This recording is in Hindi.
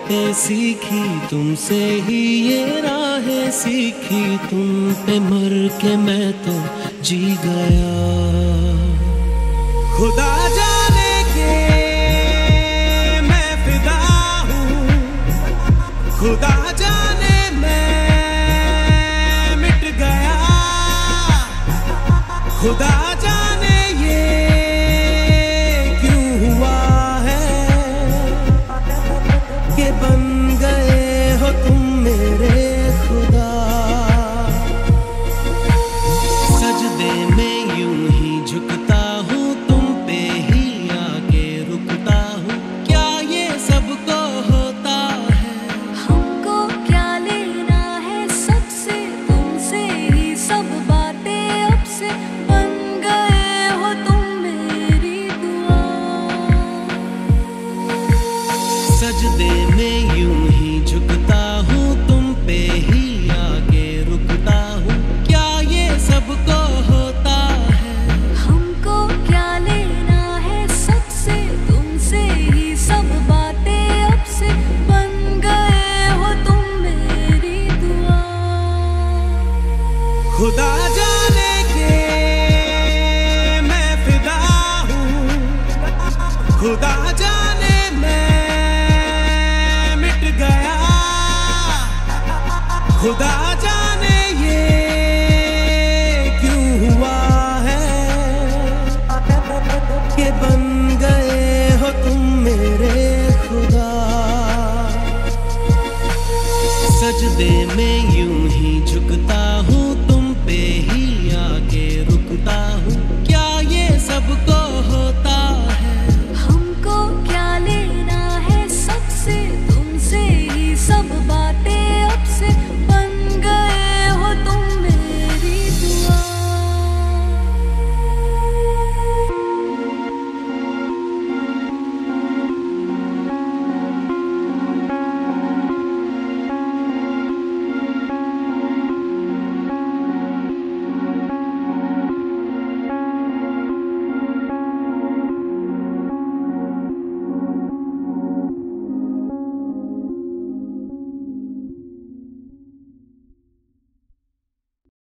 बातें सीखी तुमसे ही, ये राहें सीखी तुम पे, मर के मैं तो जी गया। खुदा जाने के मैं फिदा हूँ, खुदा जाने मैं मिट गया। खुदा जाने ये क्यों हुआ है कि बन गए हो तुम मेरे खुदा। सजदे में यूं ही झुकता हूँ, तुम पे ही आके रुकता हूँ। क्या ये सबको होता है? हमको क्या लेना है सबसे, तुमसे ही सब बातें अब से, बन गए हो तुम मेरी दुआ। सजदे में यूं ही झुकता हूँ, तुम पे ही आके रुकता हूँ। क्या ये सबको होता है? हमको क्या लेना है सबसे, तुमसे ही सब बातें अब से, बन गए हो तुम मेरी दुआ। खुदा जाने के मैं फिदा हूँ, खुदा जाने मैं मिट गया। खुदा जाने